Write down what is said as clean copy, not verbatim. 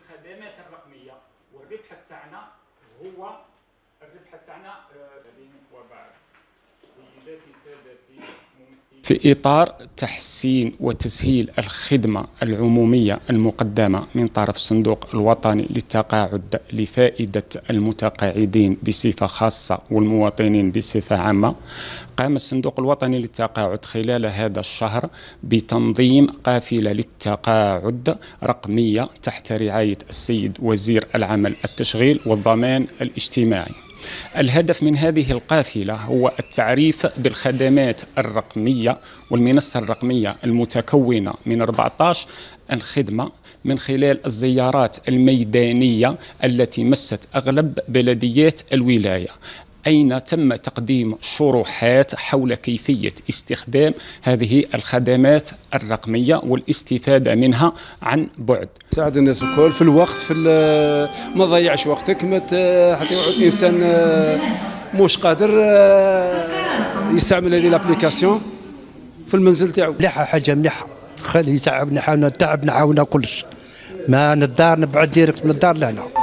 الخدمات الرقميه. والربح تاعنا هو وبعد. سيداتي سادتي، في إطار تحسين وتسهيل الخدمة العمومية المقدمة من طرف الصندوق الوطني للتقاعد لفائدة المتقاعدين بصفة خاصة والمواطنين بصفة عامة، قام الصندوق الوطني للتقاعد خلال هذا الشهر بتنظيم قافلة للتقاعد رقمية تحت رعاية السيد وزير العمل التشغيل والضمان الاجتماعي. الهدف من هذه القافلة هو التعريف بالخدمات الرقمية والمنصة الرقمية المتكونة من 14 الخدمة من خلال الزيارات الميدانية التي مست أغلب بلديات الولاية، أين تم تقديم شروحات حول كيفية استخدام هذه الخدمات الرقمية والاستفادة منها عن بعد. تساعد الناس الكل في الوقت، ما تضيعش وقتك، حتى يقعد الإنسان مش قادر يستعمل هذه الابليكاسيون في المنزل تاعو. مليحة، حاجة مليحة، خلي يتعب، نحاول نتعب، نحاول كلش، ما ندار نبعد ديريكت من الدار لهنا.